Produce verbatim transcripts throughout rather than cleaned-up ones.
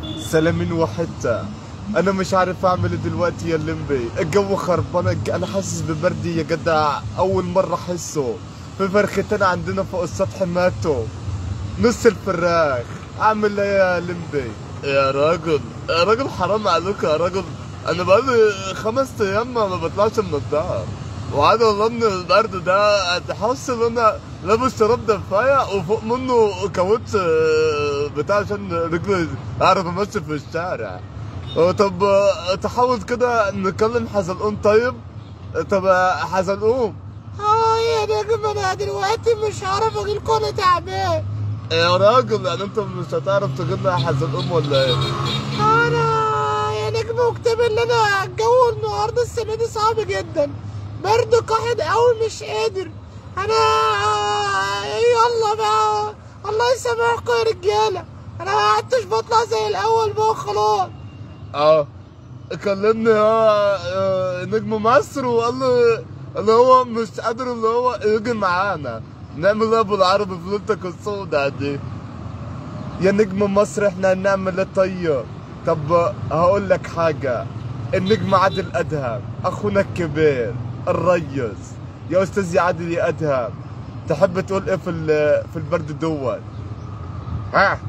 سلامين وحتة. انا مش عارف اعمل إيه دلوقتي يا الليمبي، الجو خربان، الج- انا حاسس ببردي يا جدع، اول مرة احسه. في فرختين عندنا فوق السطح ماتوا، نص الفراخ. اعمل ايه يا ليمبي؟ يا راجل يا راجل حرام عليك يا راجل، انا بقالي خمس ايام ما بطلعش من الدار، وعاد والله من البرد ده تحس ان انا لابس شراب دفايه وفوق منه كاوتش آه، بتاع عشان رجلي اعرف امشي في الشارع. آه، طب آه، تحاول كده نكلم حزلقوم طيب. آه، طب آه، حزلقوم. اه يا نجم، انا دلوقتي مش هعرف اجيلكوا، انا تعبان. يا راجل يعني انت مش هتعرف تجيب لي حزلقوم ولا ايه؟ انا يا نجم اكتب ان انا الجو النهارده السنه دي صعب جدا، برد قاحد قوي مش قادر. انا يلا بقى، الله يسامحكم يا رجاله، انا ما عدتش بطلع زي الاول بقى خلاص. اه كلمني اه آه، نجم مصر وقال لي اللي هو مش قادر اللي هو يجي معانا نعمل ايه ابو العربي فلوتك السوداء دي. يا نجم مصر احنا هنعمل ايه طيب؟ طب هقول لك حاجة، النجم عادل ادهم اخونا الكبير الريس، يا استاذ عادل يا ادهم، تحب تقول ايه في ال- في البرد دوت؟ اه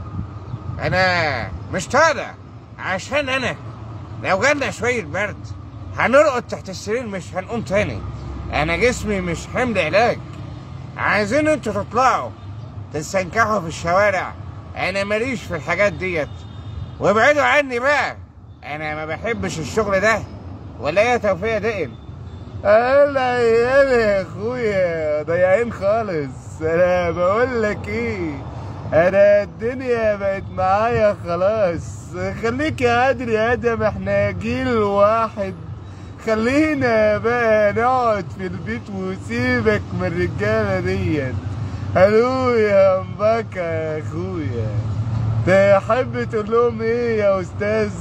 انا مش طالع عشان انا لو جالنا شوية برد هنرقد تحت السرير مش هنقوم تاني. انا جسمي مش حمل علاج. عايزين انتوا تطلعوا تستنكحوا في الشوارع، انا ماليش في الحاجات ديت، وابعدوا عني بقى، انا ما بحبش الشغل ده. ولا ايه يا توفيق دقن؟ انا يا اخويا ضايعين خالص. انا بقول لك ايه، انا الدنيا بقت معايا خلاص. خليك يا عادل يا ادم، احنا جيل واحد، خلينا بقى نقعد في البيت وسيبك من الرجاله ديت. الو يا مبكى يا اخويا، تحب تقول لهم ايه يا استاذ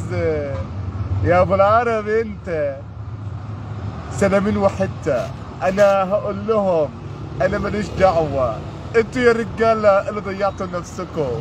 يا ابو العرب انت؟ سلامين وحتة. انا هقول لهم انا ماليش دعوة، انتوا يا رجالة اللي ضيعتوا نفسكم.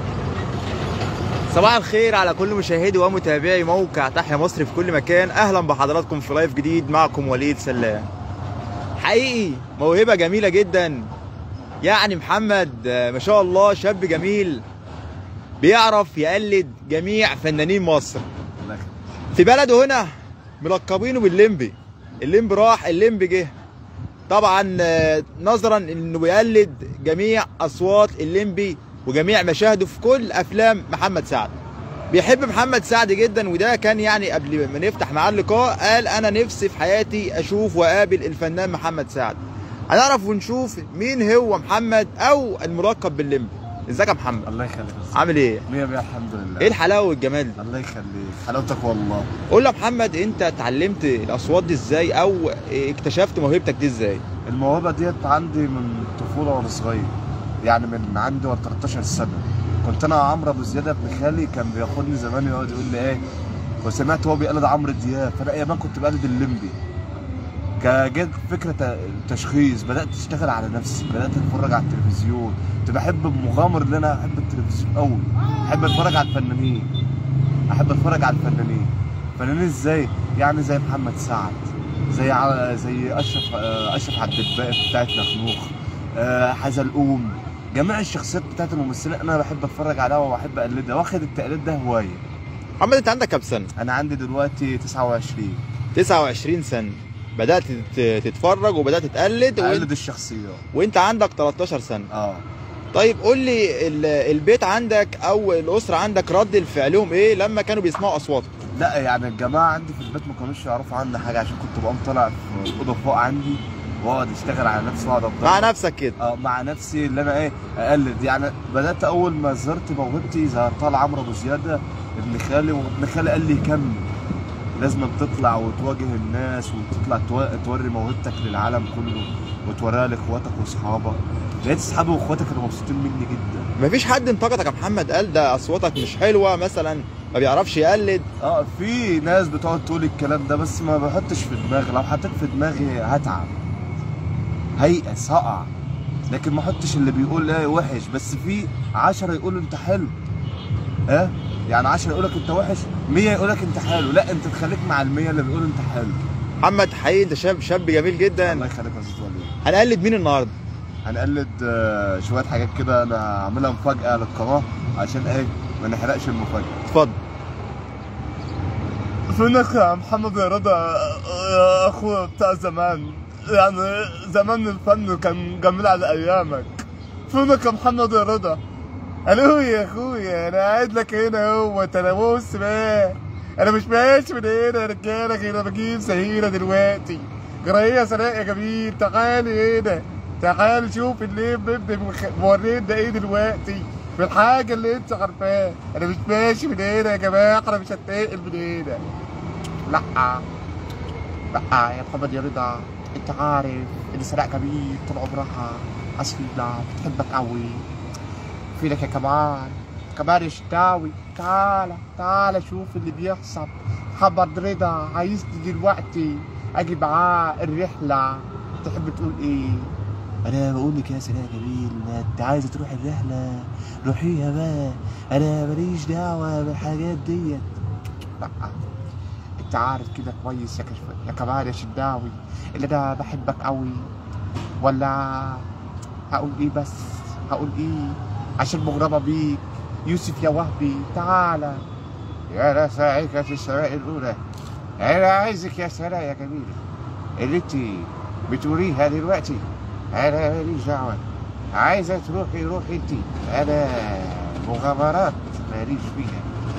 صباح الخير على كل مشاهدي ومتابعي موقع تحيا مصر في كل مكان، اهلا بحضراتكم في لايف جديد، معكم وليد سلام. حقيقي موهبة جميلة جدا، يعني محمد ما شاء الله شاب جميل بيعرف يقلد جميع فنانين مصر. في بلده هنا ملقبينه بالليمبي، الليمبي راح الليمبي جه، طبعا نظرا انه بيقلد جميع اصوات الليمبي وجميع مشاهده في كل افلام محمد سعد. بيحب محمد سعد جدا، وده كان يعني قبل ما نفتح معاه اللقاء قال انا نفسي في حياتي اشوف واقابل الفنان محمد سعد. هنعرف ونشوف مين هو محمد او الملقب بالليمبي. ازيك يا محمد؟ الله يخليك. عامل ايه؟ مية مية الحمد لله. ايه الحلاوه والجمال دي؟ الله يخليك، حلاوتك والله. قول لي يا محمد، انت اتعلمت الاصوات دي ازاي او اكتشفت موهبتك دي ازاي؟ الموهبة ديت عندي من الطفولة وانا صغير، يعني من عندي وانا تلتاشر سنة. كنت انا عمرو ابو زياد ابن خالي كان بياخدني زمان يقعد يقول لي ايه، وسمعت هو بيقلد عمرو دياب، فانا ايام كنت بقلد الليمبي. كجت فكرة تشخيص، بدأت اشتغل على نفسي، بدأت اتفرج على التلفزيون، كنت بحب مغامر ان انا احب التلفزيون قوي، احب اتفرج على الفنانين، احب اتفرج على الفنانين. فنانين ازاي؟ يعني زي محمد سعد، زي ع... زي اشرف اشرف عبد الباقي بتاعت نخنوخ، أه حزلقوم، جميع الشخصيات بتاعت الممثلين انا بحب اتفرج عليها وبحب اقلدها، واخد التقليد ده هوايه. محمد انت عندك كام سنه؟ انا عندي دلوقتي تسعة وعشرين. تسعة وعشرين سنه، بدات تتفرج وبدات تقلد اقلد وانت... الشخصيات وانت عندك تلتاشر سنه. اه طيب قول لي البيت عندك او الاسره عندك رد فعلهم ايه لما كانوا بيسمعوا اصواتك؟ لا يعني الجماعه عندي في البيت ما كانوش يعرفوا عني حاجه، عشان كنت بقوم طالع في الاوضه فوق عندي واقعد اشتغل على نفسي واقعد افضل مع نفسك كده. اه مع نفسي اللي انا ايه اقلد. يعني بدات اول ما ظهرت موهبتي ظهرتها لعمرو ابو زياده ابن خالي، وابن خالي قال لي كمل، لازم تطلع وتواجه الناس وتطلع توري موهبتك للعالم كله وتوريها لاخواتك واصحابك. لقيت اصحابي واخواتي كانوا مبسوطين مني جدا. مفيش حد انتقدك يا محمد قال ده اصواتك مش حلوه مثلا، ما بيعرفش يقلد؟ اه في ناس بتقعد تقول الكلام ده، بس ما بحطش في دماغي، لو حطيت في دماغي هتعب، هيأس، هقع، لكن ما احطش اللي بيقول ايه وحش، بس في عشرة يقولوا انت حلو. ها يعني عشرة يقول لك انت وحش، مية يقول لك انت حلو، لا انت تخليك مع المية اللي بيقولوا انت حلو. محمد حقيقي انت شاب شاب جميل جدا. الله يخليك يا استاذ وليد. هنقلد مين النهارده؟ هنقلد آه، شويه حاجات كده انا عاملها مفاجاه للقناه عشان ايه ما نحرقش المفاجاه. اتفضل. فينك يا محمد يا رضا يا اخويا بتاع زمان، يعني زمان الفن كان جميل على ايامك. فينك يا محمد يا رضا؟ الو يا اخويا انا قاعد لك هنا اهوت، انا بص بقى انا مش ماشي من هنا يا رجاله غير انا بجيب سهيله دلوقتي. جرايه سناء يا جميل تعالي هنا، تعالي شوف اللي ابني مورينا ايه دلوقتي في الحاجه اللي انت عارفاها. انا مش ماشي من هنا يا جماعه، انا مش هتنقل من هنا. لا لا يا محمد يا رضا، انت عارف ان سناء جميل طول عمرها اصيله بتحبك قوي. فينك يا كمان كمان يا شتاوي، تعالى تعالى شوف اللي بيحصل. محمد رضا عايزني دلوقتي اجي معاه الرحله، تحب تقول ايه؟ انا بقول لك يا سناء جميل انت عايزه تروح الرحله روحيها بقى، انا ماليش دعوه بالحاجات ديت. لا انت عارف كده كويس يا كشف يا كمان يا شداوي اللي انا بحبك قوي. ولا هقول ايه بس هقول ايه عشان مغرمه بيك يوسف يا وهبي. تعالى يا نسائك في السماء الاولى، انا عايزك يا سناء يا جميله اللي انت بتوريها دلوقتي انا ماليش دعوه، عايزه تروحي روحي انت، انا مغامرات ماليش فيها.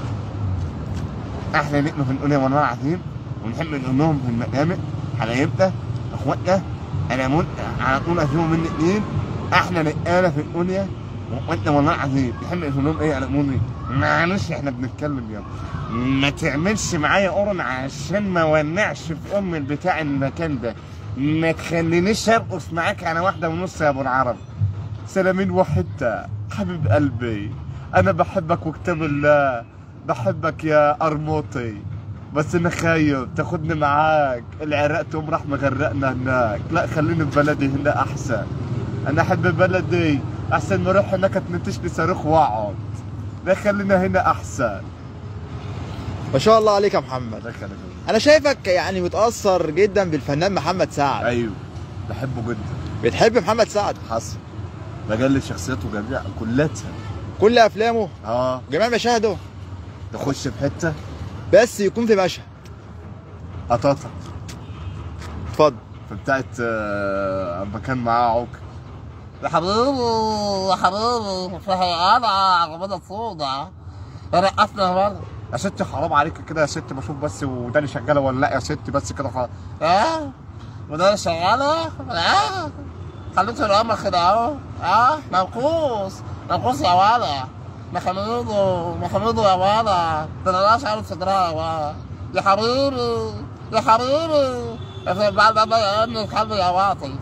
احنا نقلوا في الدنيا والله العظيم ونحب نقولهم في المقامق حبايبنا اخواتنا، انا من على طول اشوفهم من الاثنين احنا نقاله في الدنيا واخواتنا والله العظيم نحب نقول لهم ايه على امي معلش احنا بنتكلم يلا ما تعملش معايا قرن عشان ما ونعش في ام البتاع المكان ده، ما تخلينيش ارقص معاك على واحده ونص يا ابو العرب. سلامين وحده حبيب قلبي، انا بحبك وكتاب الله بحبك يا قرموطي، بس انا خايف تاخدني معاك العراق تقوم راح مغرقنا هناك. لا خليني في بلدي هنا احسن، انا احب بلدي احسن ما اروح هناك تنتشني صاروخ واقعد. لا خلينا هنا احسن. ما شاء الله عليك يا محمد. انا شايفك يعني متاثر جدا بالفنان محمد سعد. ايوه بحبه جدا. بتحب محمد سعد؟ حصل بجلد شخصيته جميع كلها كل افلامه اه جميع مشاهده. تخش في حته بس يكون في مشهد قطاطا. اتفضل. في بتاعت آه، اما كان معاه عوك يا حبيبي يا حبيبي في انا عربيه سودا رقصنا مره. يا ست حرام عليك كده يا ست، بشوف بس وداني شغاله ولا لا يا ست بس كده خلاص. اه وده شغاله اه خليته الامر كده اهو اه منقوص منقوص يا ولا محمودو محمودو يا ولا ده انا مش عارف صدرها يا يا حبيبي يا حبيبي بعد ما يا ابني الكلب يا واطي.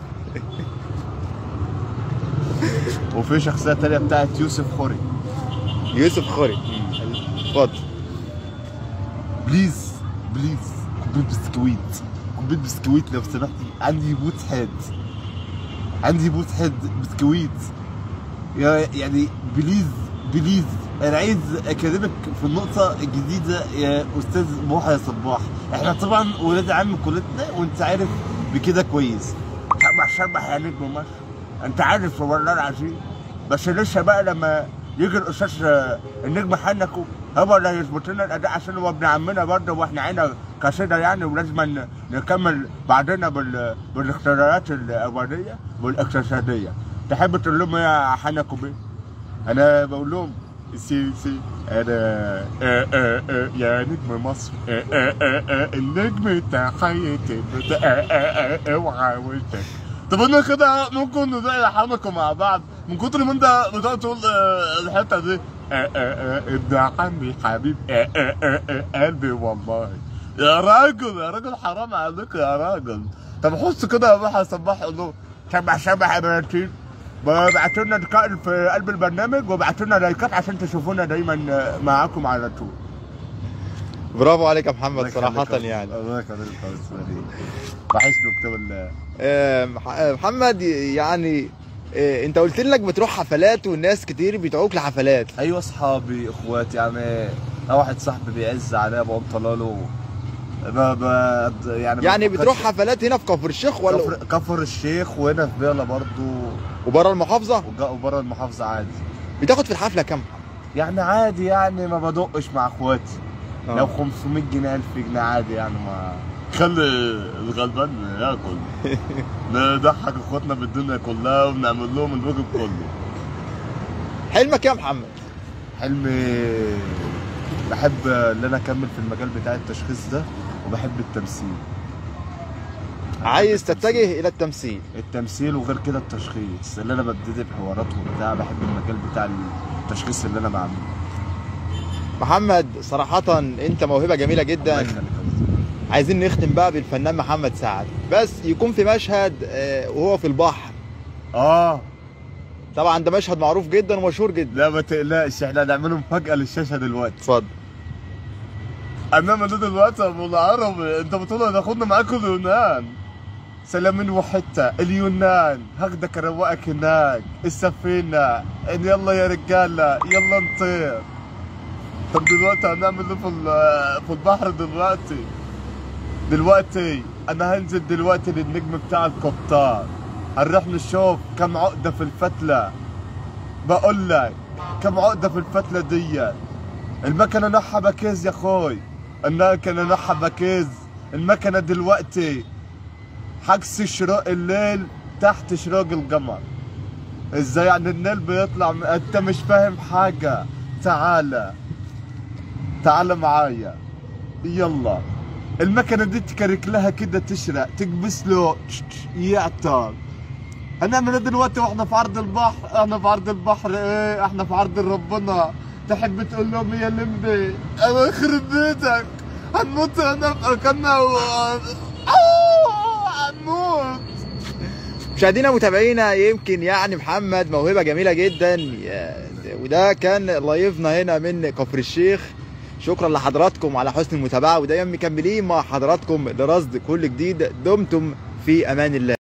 وفي شخصيه تانيه بتاعت يوسف خوري. يوسف خوري اتفضل. بليز بليز كوبايه بسكويت كوبايه بسكويت لو سمحتي، عندي بوت هيد عندي بوت هيد بسكويت يعني بليز بليز. انا عايز اكلمك في النقطه الجديده يا استاذ محي صباح. احنا طبعا ولاد عم كلتنا وانت عارف بكده كويس. شبح شبح يا نجم مصر انت عارف والله العظيم، بس لسه بقى لما يجي الاستاذ النجم حنكو هو اللي هيظبط لنا الاداء عشان هو ابن عمنا برضه واحنا عينا كاسده يعني، ولازم نكمل بعدنا بال... بالاختيارات الاوليه والاقتصاديه. تحب تقول لهم يا حنكو بيه؟ انا بقول لهم سي سي انا آآ آآ يا نجم مصر آآ آآ النجم تحياتي اوعى وشك. طب انا كده ممكن ندعي حنكو مع بعض من كتر ما انت بتقعد تقول الحته دي ابن عمي حبيب قلبي والله يا راجل يا راجل حرام عليك يا راجل. طب حس كده يا محي صباح قول له شبح شبح يا بناتين، ابعتوا لنا رسائل في قلب البرنامج وابعتوا لنا لايكات عشان تشوفونا دايما معاكم على طول. برافو عليك يا محمد صراحة يعني. الله يخليك يا استاذ وحشني وكتاب الله. محمد يعني إيه انت قلت لي انك بتروح حفلات والناس كتير بيدعوك لحفلات. ايوه اصحابي اخواتي يعني أنا واحد صاحبي بيعز عليا بقوم طالع له ب... ب... يعني يعني ما بتروح بفكرش- حفلات هنا في كفر الشيخ ولا كفر, كفر الشيخ وهنا في بيلا برضو وبره المحافظه؟ وج- وبره المحافظة عادي. بتاخد في الحفله كام؟ يعني عادي يعني ما بدقش مع اخواتي. آه. لو خمسمية جنيه ألف جنيه عادي يعني ما خلي الغلبان ياكل. نضحك اخواتنا بالدنيا كلها ونعمل لهم الواجب كله. حلمك إيه يا محمد؟ حلمي بحب ان انا اكمل في المجال بتاع التشخيص ده وبحب التمثيل. عايز تتجه الى التمثيل. التمثيل وغير كده التشخيص اللي انا ببتدي بحوارات وبتاع، بحب المجال بتاع التشخيص اللي انا بعمله. محمد صراحة انت موهبة جميلة الله جدا. يخليك يا أستاذ. عايزين نختم بقى بالفنان محمد سعد، بس يكون في مشهد آه، وهو في البحر. اه طبعا ده مشهد معروف جدا ومشهور جدا. لا ما تقلقش، احنا هنعمله مفاجأة للشاشة دلوقتي. اتفضل. انما ده دلوقتي يا ابو العربي انت بتقول هتاخدنا معاكم اليونان. سلامين وحتة اليونان، هاخدك اروقك هناك السفينة ان يلا يا رجالة يلا نطير. طب دلوقتي هنعمل ايه في ال- في البحر دلوقتي؟ دلوقتي انا هنزل دلوقتي للنجم بتاع القبطان، هنروح نشوف كم عقدة في الفتلة. بقول لك كم عقدة في الفتلة دي. المكنة نوعها باكيز يا اخوي، المكنة نوعها باكيز. المكنة دلوقتي حجز شروق الليل تحت شروق القمر. ازاي يعني الليل بيطلع م- انت مش فاهم حاجة. تعالى تعالى معايا يلا. المكنة دي تكرك لها كده تشرق تكبس له يعطل. هنعمل ايه دلوقتي واحنا في عرض البحر؟ احنا في عرض البحر ايه؟ احنا في عرض ربنا. تحب تقول لهم يا لمبي انا يخرب بيتك هنموت هنا في مكاننا و... أوه، هنموت. مشاهدينا متابعينا، يمكن يعني محمد موهبة جميلة جدا، يا- وده كان لايفنا هنا من كفر الشيخ. شكرا لحضراتكم على حسن المتابعة، ودايما مكملين مع حضراتكم لرصد كل جديد. دمتم في امان الله.